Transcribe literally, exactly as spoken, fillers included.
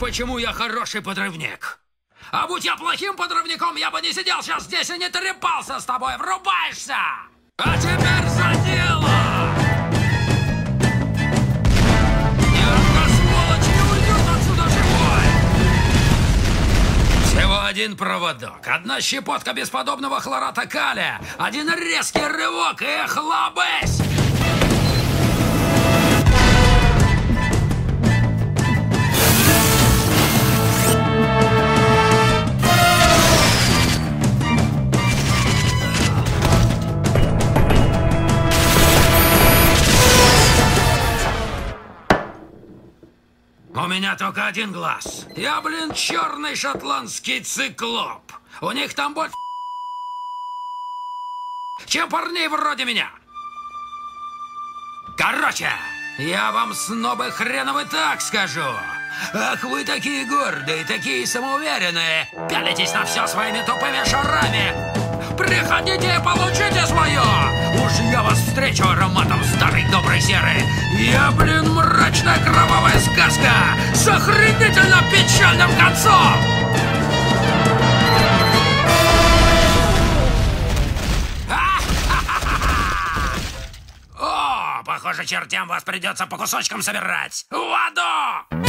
почему я хороший подрывник. А будь я плохим подрывником, я бы не сидел сейчас здесь и не трепался с тобой. Врубаешься? А теперь за дело! Ни одна сволочь не уйдет отсюда живой! Всего один проводок, одна щепотка бесподобного хлората калия, один резкий рывок и хлобысь! У меня только один глаз. Я, блин, черный шотландский циклоп. У них там больше, чем парней вроде меня. Короче, я вам, снобы хреновы, так скажу. Ах, вы такие гордые, такие самоуверенные. Пялитесь на все своими тупыми шарами. Приходите и получите свое. Уж я вас встречу ароматом старой доброй серы. Я, блин, мрачная кровавая сказка с охренительно печальным концом. О, похоже, чертям вас придется по кусочкам собирать. В аду!